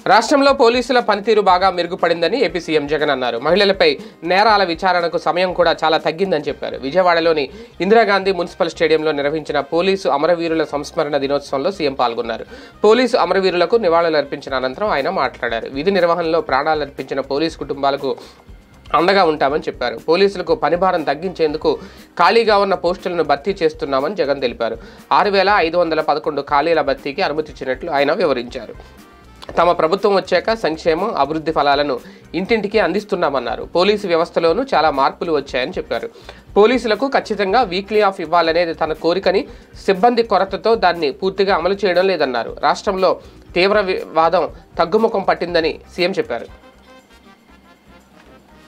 రాష్ట్రంలో పోలీసుల పనితీరు బాగా మెరుగుపడిందని ఏపీ సీఎం జగన్ అన్నారు. మహిళలపై నేరాల విచారణకు సమయం కూడా చాలా తగ్గిందని చెప్పారు. విజయవాడలోని ఇందిరాగాంధీ మున్సిపల్ స్టేడియంలో నిర్వహించిన పోలీసు అమరవీరుల సంస్మరణ దినోత్సవంలో సీఎం పాల్గొన్నారు. పోలీసు అమరవీరులకు నివాళులర్పించిన అనంతరం ఆయన మాట్లాడారు. విధి నిర్వహణలో ప్రాణాలర్పించిన పోలీసు కుటుంబాలకు అండగా ఉంటామని చెప్పారు. పోలీసులకు పనిభారం తగ్గించేందుకు ఖాళీగా ఉన్న పోస్టులను భర్తీ చేస్తున్నామని జగన్ తెలిపారు. 6,511 ఖాళీల భర్తీకి అనుమతిచ్చినట్లు ఆయన వివరించారు. తమ ప్రభుత్వం వచ్చాక సంక్షేమం, అభివృద్ధి ఫలాలను ఇంటింటికి అందిస్తున్నామన్నారు. పోలీసు వ్యవస్థలోనూ చాలా మార్పులు వచ్చాయని చెప్పారు. పోలీసులకు ఖచ్చితంగా వీక్లీ ఆఫ్ ఇవ్వాలనేది తన కోరికని, సిబ్బంది కొరతతో దాన్ని పూర్తిగా అమలు చేయడం లేదన్నారు. రాష్ట్రంలో తీవ్రవాదం తగ్గుముఖం పట్టిందని సీఎం చెప్పారు.